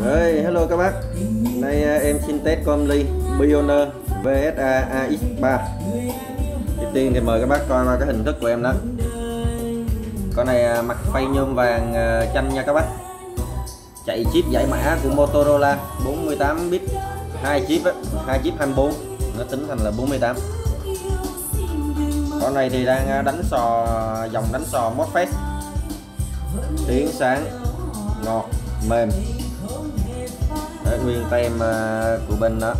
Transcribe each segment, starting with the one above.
Rồi, hello các bác. Nay em xin test con ly Pioneer VSA AX3. Đầu tiên thì mời các bác coi qua cái hình thức của em đó. Con này mặt phay nhôm vàng chanh nha các bác. Chạy chip giải mã của Motorola 48 bit, 2 chip 24, nó tính thành là 48. Con này thì đang đánh sò, dòng đánh sò MOSFET, tiếng sáng ngọt mềm. Đấy, nguyên tem của bên đó.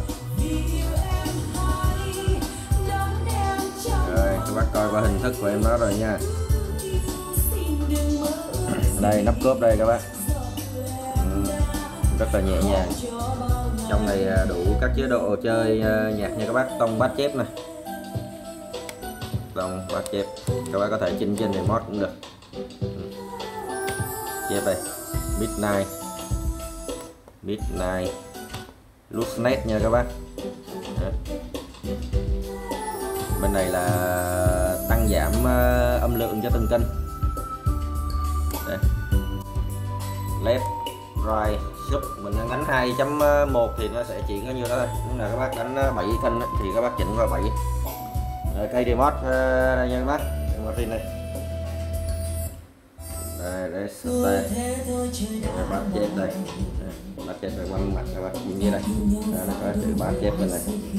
Rồi các bác coi qua hình thức của em đó rồi nha. Đây nắp cốp đây các bác, rất là nhẹ nhàng. Trong này đủ các chế độ chơi nhạc nha các bác. Tông bass chép này, tông bass chép, các bác có thể chinh trên remote cũng được. Chép đây Midnight Luxnet nha các bác. Bên này là tăng giảm âm lượng cho từng kênh. Đây. Left right sub, mình đang đánh 2.1 thì nó sẽ chỉ có nhiêu đó thôi. Nếu là các bác đánh 7 kênh thì các bác chỉnh vào 7. Cây remote đây nha các bác, remote này. Đây bát chép đây, bát chép đây quanh mặt các bác nhìn như này, nó có chữ bát chép bên này.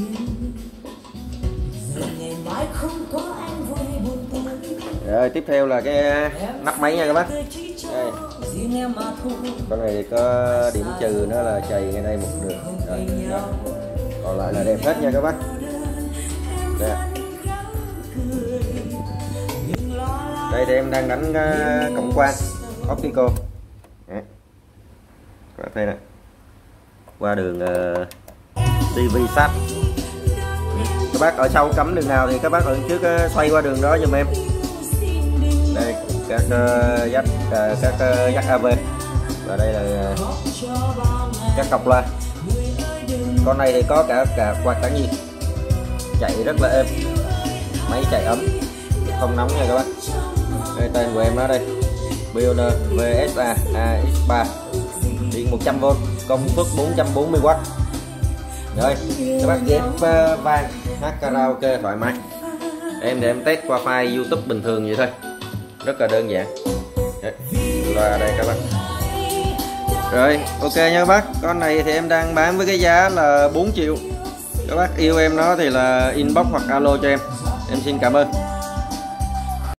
Rồi tiếp theo là cái nắp máy nha các bác. Đây. Con này thì có điểm trừ nó là chày ngay đây một đường. Rồi, đó. Còn lại là đẹp hết nha các bác. Đây. Đây thì em đang đánh cổng quang optical. Đấy. Các bạn thấy này, qua đường TV sắt. Các bác ở sau cắm đường nào thì các bác ở trước xoay qua đường đó giùm em. Đây các jack AV, và đây là các cọc loa. Con này thì có cả quạt tản nhiệt, chạy rất là êm, máy chạy ấm, không nóng nha các bác. Đây tên của em đó đây, Pioneer VSA AX3, điện 100V, công suất 440W. Rồi các bác ghép vang hát karaoke thoải mái. Em để em test qua file YouTube bình thường vậy thôi, rất là đơn giản. Loa đây các bác. Rồi ok nha các bác, con này thì em đang bán với cái giá là 4 triệu. Các bác yêu em nó thì là inbox hoặc alo cho em xin cảm ơn.